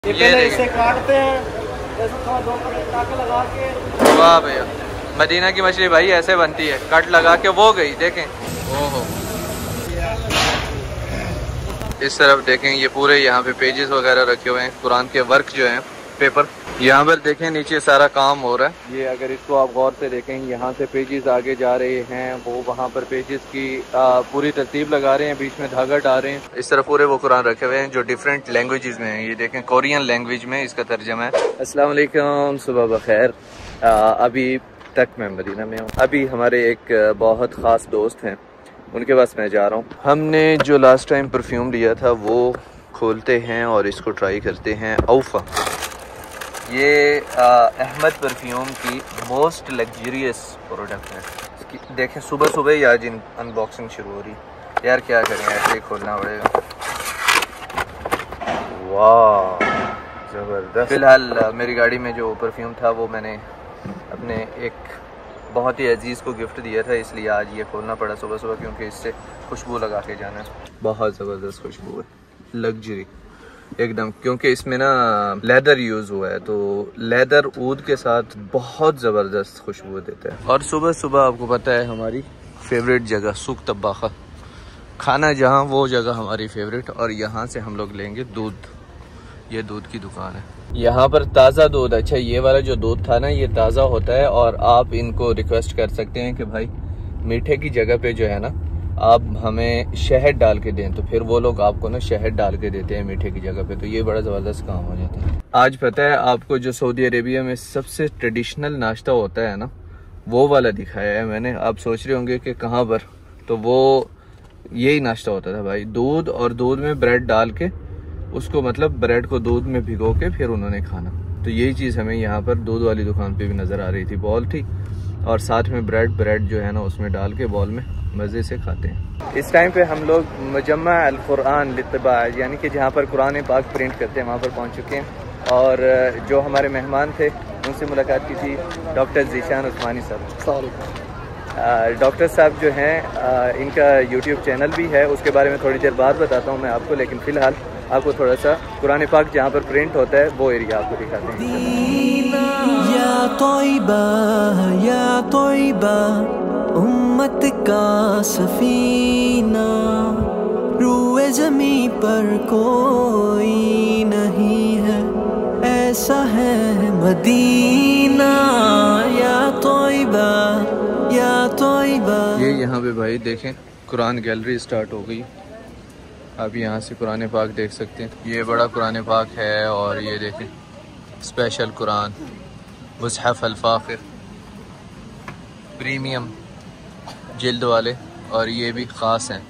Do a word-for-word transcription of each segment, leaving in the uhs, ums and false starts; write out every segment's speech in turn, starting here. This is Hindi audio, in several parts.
ये पहले इसे काटते हैं, दो टाके लगा के। वाह भैया, मदीना की मछली भाई ऐसे बनती है, कट लगा के वो गई। देखें ओहो, इस तरफ देखें, ये पूरे यहाँ पे पेजेस वगैरह रखे हुए हैं, कुरान के वर्क जो हैं, पेपर। यहाँ पर देखें नीचे सारा काम हो रहा है। ये अगर इसको आप गौर से देखें, यहाँ से पेजेस आगे जा रहे हैं, वो वहाँ पर पेजेस की आ, पूरी तरतीब लगा रहे हैं, बीच में धागा डाल रहे हैं। इस तरफ पूरे वो कुरान रखे हुए हैं जो डिफरेंट लैंग्वेजेस में हैं। ये देखें कोरियन लैंग्वेज में इसका तर्जमा है। अस्सलाम वालेकुम, सुबह बखैर। अभी तक मैं मदीना में हूँ। अभी हमारे एक बहुत ख़ास दोस्त हैं, उनके पास मैं जा रहा हूँ। हमने जो लास्ट टाइम परफ्यूम लिया था वो खोलते हैं और इसको ट्राई करते हैं। औफा, ये अहमद परफ्यूम की मोस्ट लग्जरियस प्रोडक्ट है। इसकी देखें, सुबह सुबह ही आज अनबॉक्सिंग शुरू हो रही है। यार क्या करें, ऐसे ही खोलना पड़ेगा। वाह ज़बरदस्त। फ़िलहाल मेरी गाड़ी में जो परफ्यूम था वो मैंने अपने एक बहुत ही अजीज़ को गिफ्ट दिया था, इसलिए आज ये खोलना पड़ा सुबह सुबह, क्योंकि इससे खुशबू लगा के जाना है। बहुत ज़बरदस्त खुशबू है, लग्जरी एकदम, क्योंकि इसमें ना लेदर यूज़ हुआ है, तो लेदर ऊद के साथ बहुत ज़बरदस्त खुशबू देता है। और सुबह सुबह आपको पता है हमारी फेवरेट जगह सूक तब्बाखा, खाना जहाँ, वो जगह हमारी फेवरेट। और यहाँ से हम लोग लेंगे दूध। ये दूध की दुकान है यहाँ पर, ताज़ा दूध। अच्छा, ये वाला जो दूध था ना, ये ताज़ा होता है, और आप इनको रिक्वेस्ट कर सकते हैं कि भाई मीठे की जगह पे जो है ना, आप हमें शहद डाल के दें, तो फिर वो लोग आपको ना शहद डाल के देते हैं मीठे की जगह पे, तो ये बड़ा ज़बरदस्त काम हो जाता है। आज पता है आपको, जो सऊदी अरेबिया में सबसे ट्रेडिशनल नाश्ता होता है ना, वो वाला दिखाया है मैंने। आप सोच रहे होंगे कि कहाँ पर, तो वो यही नाश्ता होता था भाई, दूध और दूध में ब्रेड डाल के, उसको मतलब ब्रेड को दूध में भिगो के फिर उन्होंने खाना। तो यही चीज़ हमें यहाँ पर दूध वाली दुकान पे भी नज़र आ रही थी। बॉल थी और साथ में ब्रेड ब्रेड जो है ना उसमें डाल के बॉल में मज़े से खाते हैं। इस टाइम पे हम लोग मुजम्मा अल कुरान लित्तबा, यानी कि जहाँ पर कुरान पाक प्रिंट करते हैं, वहाँ पर पहुँच चुके हैं। और जो हमारे मेहमान थे उनसे मुलाकात की थी, डॉक्टर ज़ीशान उस्मानी साहब। डॉक्टर साहब जो हैं, इनका यूट्यूब चैनल भी है, उसके बारे में थोड़ी देर बाद बताता हूँ मैं आपको, लेकिन फ़िलहाल आपको थोड़ा सा कुरान पाक जहाँ पर प्रिंट होता है वो एरिया आपको दिखाते हैं। या तौइबा या तौइबा उम्मत का सफीना, रूए ज़मीं पर कोई नहीं है ऐसा है मदीना। या तौइबा या तौइबा। ये यहाँ पे भाई देखें, कुरान गैलरी स्टार्ट हो गई। आप यहाँ से कुरान पाक देख सकते हैं। ये बड़ा कुरान पाक है, और ये देखें स्पेशल कुरान मुसहफ़ अल-फ़ाख़िर प्रीमियम जिल्द वाले, और ये भी ख़ास हैं।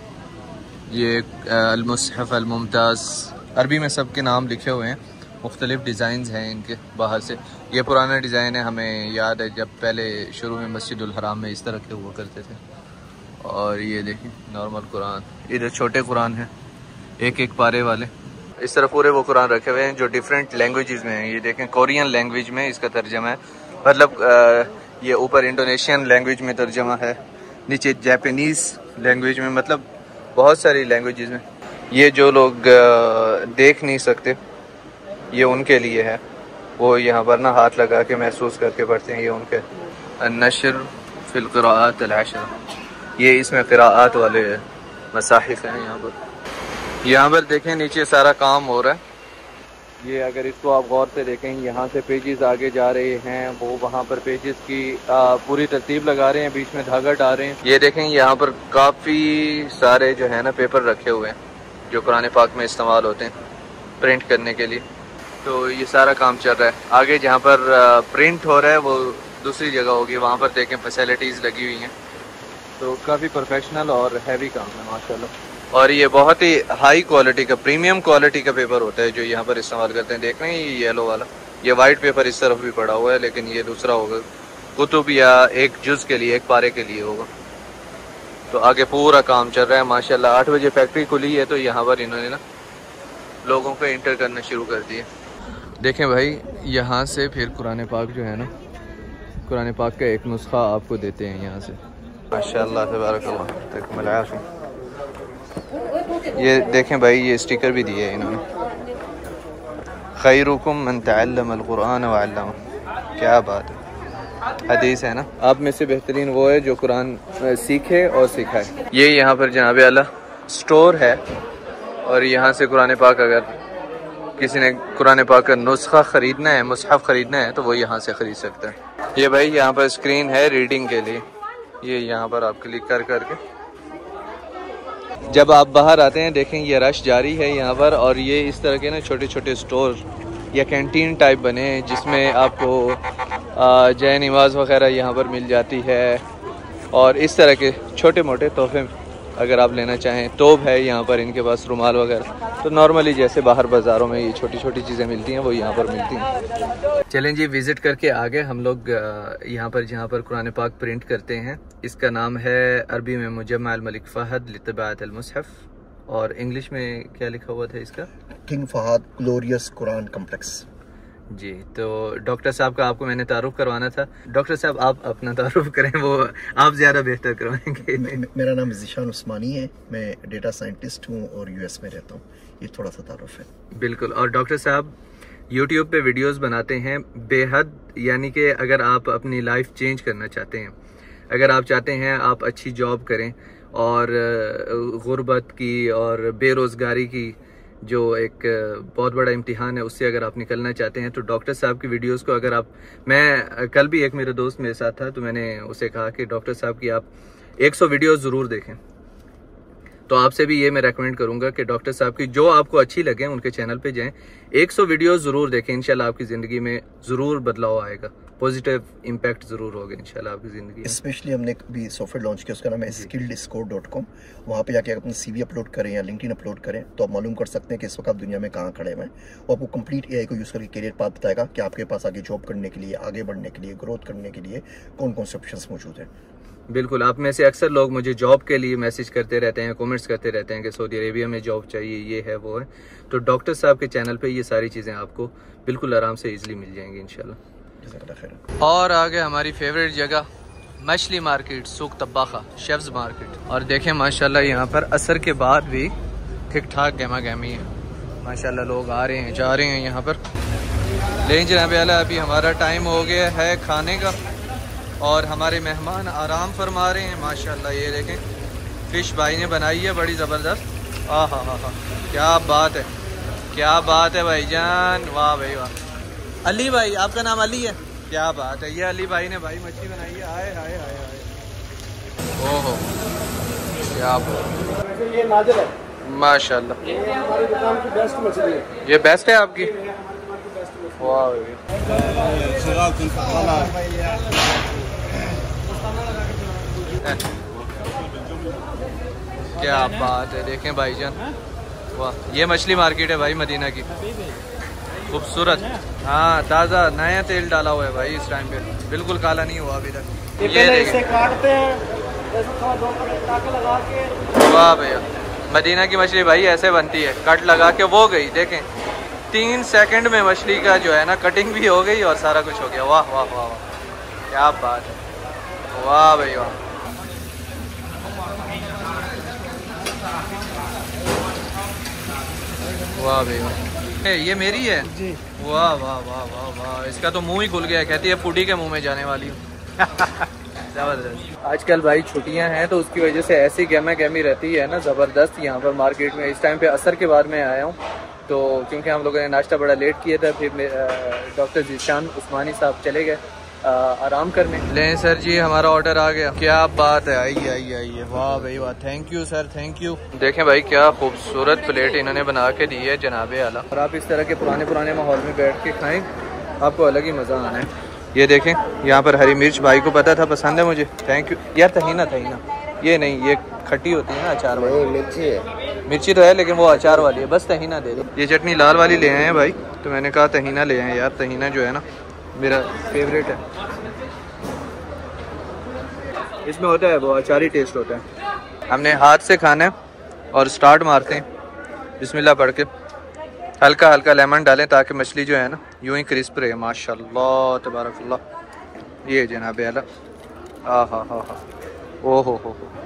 ये अल-मुसहफ़ अल-मुमताज़, अरबी में सबके नाम लिखे हुए हैं, मुख्तलिफ़ डिज़ाइंस हैं इनके बाहर से। ये पुराना डिज़ाइन है, हमें याद है जब पहले शुरू में मस्जिदुल हराम में इस तरह के हुआ करते थे। और ये देखिए नॉर्मल कुरान, इधर छोटे कुरान हैं एक एक पारे वाले। इस तरफ पूरे वो कुरान रखे हुए हैं जो डिफरेंट लैंग्वेजेस में हैं। ये देखें कोरियन लैंग्वेज में इसका तर्जमा है, मतलब ये ऊपर इंडोनेशियन लैंग्वेज में तर्जमा है, नीचे जापानीज़ लैंग्वेज में, मतलब बहुत सारी लैंग्वेजेस में। ये जो लोग देख नहीं सकते, ये उनके लिए है, वो यहाँ पर ना हाथ लगा के महसूस करके पढ़ते हैं। ये उनके नशर फिल क़िराअत अल-अशर, ये इसमें क़िराअत वाले मसाहिफ़ हैं। यहाँ पर यहाँ पर देखें नीचे सारा काम हो रहा है। ये अगर इसको आप गौर से देखें, यहाँ से पेजेस आगे जा रहे हैं, वो वहाँ पर पेजेस की आ, पूरी तरतीब लगा रहे हैं, बीच में धागा डाल रहे हैं। ये देखें यहाँ पर काफ़ी सारे जो है ना पेपर रखे हुए हैं जो कुरान पाक में इस्तेमाल होते हैं प्रिंट करने के लिए। तो ये सारा काम चल रहा है। आगे जहाँ पर प्रिंट हो रहा है वो दूसरी जगह होगी, वहाँ पर देखें फैसिलिटीज़ लगी हुई हैं। तो काफ़ी प्रोफेशनल और हैवी काम है माशाल्लाह। और ये बहुत ही हाई क्वालिटी का, प्रीमियम क्वालिटी का पेपर होता है जो यहाँ पर इस्तेमाल करते हैं। देख रहे हैं ये येलो वाला, ये वाइट पेपर इस तरफ भी पड़ा हुआ है, लेकिन ये दूसरा होगा कुतुब या एक जुज़ के लिए, एक पारे के लिए होगा। तो आगे पूरा काम चल रहा है माशाल्लाह। आठ बजे फैक्ट्री खुली है, तो यहाँ पर इन्होंने ना लोगों को इंटर करना शुरू कर दिया। देखें भाई, यहाँ से फिर कुरान पाक जो है ना, कुरान पाक का एक नुस्खा आपको देते हैं यहाँ से। माशाल्लाह तबारकल्लाह। ये देखें भाई, ये स्टिकर भी दिए हैं इन्होंने। खैरुकुम मन तअल्लमल कुरान व अल्लम। क्या बात है, हदीस है ना, आप में से बेहतरीन वो है जो कुरान सीखे और सिखाए। ये यहाँ पर जनाब आला स्टोर है और यहाँ से कुरान पाक अगर किसी ने कुरान पाक का नुस्खा ख़रीदना है, मुसहफ़ ख़रीदना है तो वो यहाँ से ख़रीद सकता है। ये भाई यहाँ पर स्क्रीन है रीडिंग के लिए, ये यहाँ पर आप क्लिक कर करके जब आप बाहर आते हैं देखें ये रश जारी है यहाँ पर। और ये इस तरह के ना छोटे छोटे स्टोर या कैंटीन टाइप बने हैं जिसमें आपको जय नमाज वगैरह यहाँ पर मिल जाती है और इस तरह के छोटे मोटे तोहफे अगर आप लेना चाहें। टोब है यहाँ पर इनके पास, रुमाल वगैरह। तो नॉर्मली जैसे बाहर बाज़ारों में ये छोटी छोटी चीज़ें मिलती हैं वो यहाँ पर मिलती हैं। चलें जी, विज़िट करके आ गए हम लोग यहाँ पर जहाँ पर कुरान पाक प्रिंट करते हैं। इसका नाम है अरबी में मुजम्मा अल मलिक फ़हद लितबाअत अल मुसहफ़, और इंग्लिश में क्या लिखा हुआ था इसका? King Fahd glorious Quran complex. जी, तो डॉक्टर साहब का आपको मैंने तारुफ करवाना था। डॉक्टर साहब आप अपना तारुफ करें, वो आप ज़्यादा बेहतर करवाएंगे। मेरा नाम ज़ीशान उस्मानी है, मैं डेटा साइंटिस्ट हूँ और यूएस में रहता हूँ। ये थोड़ा सा तारुफ है। बिल्कुल। और डॉक्टर साहब यूट्यूब पे वीडियोस बनाते हैं बेहद, यानी कि अगर आप अपनी लाइफ चेंज करना चाहते हैं, अगर आप चाहते हैं आप अच्छी जॉब करें और गुर्बत की और बेरोज़गारी की जो एक बहुत बड़ा इम्तिहान है उससे अगर आप निकलना चाहते हैं तो डॉक्टर साहब की वीडियोस को अगर आप, मैं कल भी एक मेरे दोस्त मेरे साथ था तो मैंने उसे कहा कि डॉक्टर साहब की आप एक सौ वीडियोस ज़रूर देखें। तो आपसे भी ये मैं रेकमेंड करूंगा कि डॉक्टर साहब की जो आपको अच्छी लगे उनके चैनल पे जाएं, एक सौ वीडियोस ज़रूर देखें। इंशाल्लाह आपकी ज़िंदगी में ज़रूर बदलाव आएगा, पॉजिटिव इम्पैक्ट ज़रूर होगा इंशाल्लाह आपकी ज़िंदगी में। स्पेशली हमने भी सॉफ्टवेयर लॉन्च किया, उसका नाम है स्किल्ड स्कोर डॉट कॉम। वहाँ पे जाके अपना सीवी अपलोड करें या लिंक्डइन अपलोड करें तो आप मालूम कर सकते हैं कि इस वक्त आप दुनिया में कहाँ खड़े हुए हैं। वो आपको कंप्लीट एआई को यूज़ करके करियर पाथ बताएगा कि आपके पास आगे जॉब करने के लिए, आगे बढ़ने के लिए, ग्रोथ करने के लिए कौन कौन से ऑप्शंस मौजूद हैं। बिल्कुल। आप में से अक्सर लोग मुझे जॉब के लिए मैसेज करते रहते हैं, कमेंट्स करते रहते हैं कि सऊदी अरेबिया में जॉब चाहिए, ये है वो है। तो डॉक्टर साहब के चैनल पे ये सारी चीज़ें आपको बिल्कुल आराम से इजीली मिल जाएंगी इंशाल्लाह। और आगे हमारी फेवरेट जगह मछली मार्केट, सूक तब्बाखा, शेफ्स मार्केट। और देखें माशाल्लाह यहाँ पर असर के बाद भी ठीक ठाक गहमा गहमी है माशाल्लाह, लोग आ रहे हैं जा रहे हैं यहाँ पर। लेकिन जनाब आला अभी हमारा टाइम हो गया है खाने का और हमारे मेहमान आराम फरमा रहे हैं माशाल्लाह। ये देखें फ़िश भाई ने बनाई है बड़ी ज़बरदस्त। आ हा हा हा, क्या बात है, क्या बात है भाईजान, वाह भाई वाह। अली भाई, आपका नाम अली है? क्या बात है, ये अली भाई ने भाई मछली बनाई है। आए हाय हाय हाय, ओहो क्या बात, ये नादिर है माशाल्लाह। ये हमारी दुकान की बेस्ट मछली है। ये बेस्ट है आपकी? वाह क्या बात है, देखें भाईजान, वाह। ये मछली मार्केट है भाई मदीना की, खूबसूरत। हाँ, ताज़ा नया तेल डाला हुआ है भाई इस टाइम पे, बिल्कुल काला नहीं हुआ अभी तक। ये पहले इसे काटते हैं, दो टाके लगा के। वाह भैया, मदीना की मछली भाई ऐसे बनती है, कट लगा के वो गई। देखें तीन सेकंड में मछली का जो है ना कटिंग भी हो गई और सारा कुछ हो गया। वाह वाह वाह वाह, क्या बात है, वाह भाई वाह। वाह भाई वाह, ये मेरी है जी। वाह वाह वाह वाह वाह, इसका तो मुंह ही खुल गया, कहती है फूडी के मुंह में जाने वाली हूँ। जबरदस्त। आजकल भाई छुट्टियां हैं तो उसकी वजह से ऐसी गहमा गहमी रहती है ना ज़बरदस्त यहाँ पर मार्केट में। इस टाइम पे असर के बाद में आया हूँ तो क्योंकि हम लोगों ने नाश्ता बड़ा लेट किया था, फिर डॉक्टर ज़ीशान उस्मानी साहब चले गए आराम करने। लें सर जी, हमारा ऑर्डर आ गया। क्या बात है, आइए आइए आइए, वाह भाई वाह, thank you sir, thank you. देखें भाई क्या खूबसूरत प्लेट इन्होंने बना के दी है जनाबे आला। और आप इस तरह के पुराने पुराने माहौल में बैठ के खाएं, आपको अलग ही मज़ा आना है। ये देखें यहाँ पर हरी मिर्च भाई को पता था पसंद है मुझे, थैंक यू यार। तहीना तहीना ये नहीं, ये खट्टी होती है ना अचार वाली। मिर्ची है, मिर्ची तो है लेकिन वो अचार वाली है, बस तहीना दे दो। ये चटनी लाल वाली ले आए हैं भाई, तो मैंने कहा तहीना ले आए यार, तहीना जो है ना मेरा फेवरेट है। इसमें होता है वो अचारी टेस्ट होता है। हमने हाथ से खाना है और स्टार्ट मारते हैं बिस्मिल्लाह पढ़ के, हल्का हल्का लेमन डालें ताकि मछली जो है ना यूं ही क्रिस्प रहे। माशाल्लाह तबारकल्लाह। ये जनाब आला, आ हा हा हा, ओ हो हो हो,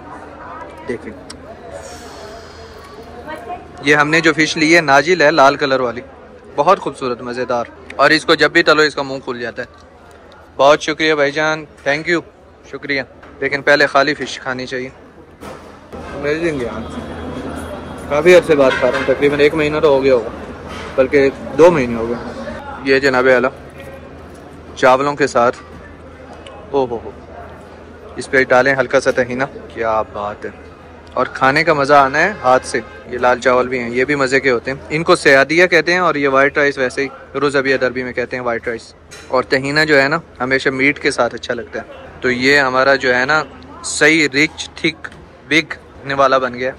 देखिए ये हमने जो फ़िश ली है नाजिल है, लाल कलर वाली, बहुत खूबसूरत, मज़ेदार। और इसको जब भी तलो इसका मुंह खुल जाता है। बहुत शुक्रिया भाईजान, थैंक यू, शुक्रिया। लेकिन पहले खाली फ़िश खानी चाहिए। अमेजिंग यार, काफ़ी अर्से बाद खा रहा हूँ, तकरीबन एक महीना तो हो गया होगा, बल्कि दो महीने हो गए। ये जनाबे आला चावलों के साथ, ओ हो हो, इस पर डालें हल्का सा तहीना, क्या बात है। और खाने का मज़ा आना है हाथ से। ये लाल चावल भी हैं, ये भी मज़े के होते हैं। इनको सयादिया कहते हैं और ये वाइट राइस वैसे ही रोज़ाबिया अरबी में कहते हैं वाइट राइस। और तहीना जो है ना हमेशा मीट के साथ अच्छा लगता है। तो ये हमारा जो है ना सही रिच थिक बिग वाला बन गया।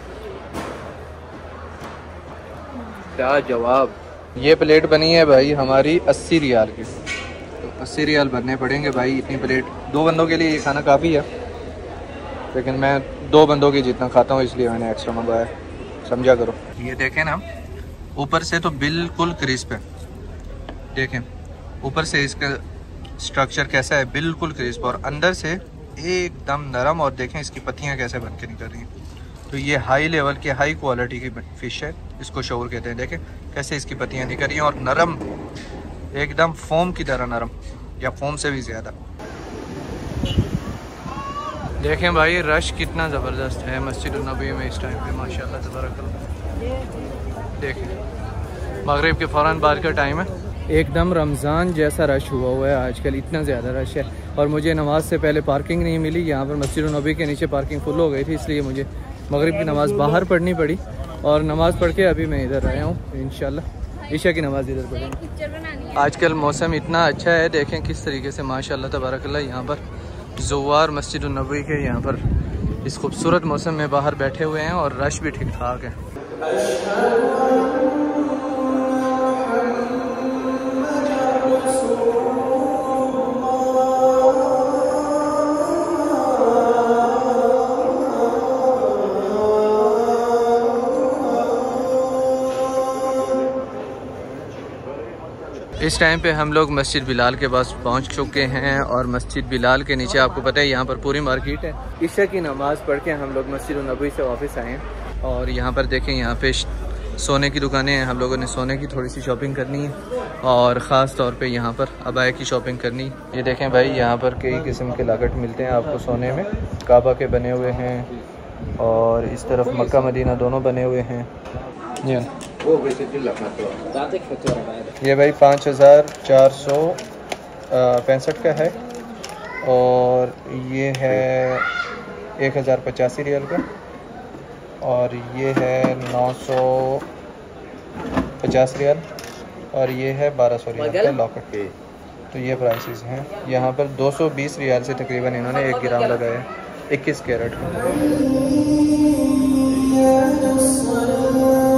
क्या जवाब। ये प्लेट बनी है भाई हमारी अस्सी रियाल की, तो अस्सी रियाल भरने पड़ेंगे भाई। इतनी प्लेट दो बंदों के लिए ये खाना काफ़ी है, लेकिन मैं दो बंदों की जितना खाता हूँ इसलिए मैंने एक्स्ट्रा मंगवाया, समझा करो। ये देखें ना, ऊपर से तो बिल्कुल क्रिस्प है, देखें ऊपर से इसका स्ट्रक्चर कैसा है, बिल्कुल क्रिस्प, और अंदर से एकदम नरम। और देखें इसकी पत्तियाँ कैसे बन के निकल रही हैं। तो ये हाई लेवल की हाई क्वालिटी की फ़िश है, इसको शोर कहते हैं। देखें कैसे इसकी पत्तियाँ निकल रही हैं और नरम, एकदम फोम की तरह नरम, या फोम से भी ज़्यादा। देखें भाई रश कितना ज़बरदस्त है मस्जिद नबी में इस टाइम पे, माशाल्लाह तबारकल्लाह। देखें मगरिब के फ़ौरन बाद का टाइम है, एकदम रमज़ान जैसा रश हुआ हुआ है आजकल, इतना ज़्यादा रश है। और मुझे नमाज से पहले पार्किंग नहीं मिली, यहाँ पर मस्जिद नबी के नीचे पार्किंग फुल हो गई थी, इसलिए मुझे मगरिब की नमाज़ बाहर पढ़नी पड़ी। और नमाज़ पढ़ के अभी मैं इधर आया हूँ, इंशाल्लाह ईशा की नमाज़ इधर पढ़ेंगे। आजकल मौसम इतना अच्छा है, देखें किस तरीके से माशाल्लाह तबारकल्लाह यहाँ पर ज़ुवार मस्जिद नबवी के यहाँ पर इस खूबसूरत मौसम में बाहर बैठे हुए हैं और रश भी ठीक ठाक है। इस टाइम पे हम लोग मस्जिद बिलाल के पास पहुंच चुके हैं और मस्जिद बिलाल के नीचे आपको पता है यहाँ पर पूरी मार्केट है। ईशा की नमाज़ पढ़ के हम लोग मस्जिद नबवी से वापस आए हैं और यहाँ पर देखें यहाँ पे सोने की दुकानें हैं। हम लोगों ने सोने की थोड़ी सी शॉपिंग करनी है और ख़ास तौर पे यहाँ पर अबाया की शॉपिंग करनी है। ये देखें भाई यहाँ पर कई किस्म के लागट मिलते हैं आपको सोने में, काबा के बने हुए हैं और इस तरफ मक्का मदीना दोनों बने हुए हैं। ये भाई पाँच हज़ार चार सौ पैंसठ का है और ये है एक हज़ार पचासी रियल का और ये है नौ सौ पचास रियल और ये है बारह सौ रियल का लॉकेट। तो ये प्राइसेस हैं यहाँ पर। दो सौ बीस रियाल से तकरीबन इन्होंने एक ग्राम लगाया है, इक्कीस कैरेट।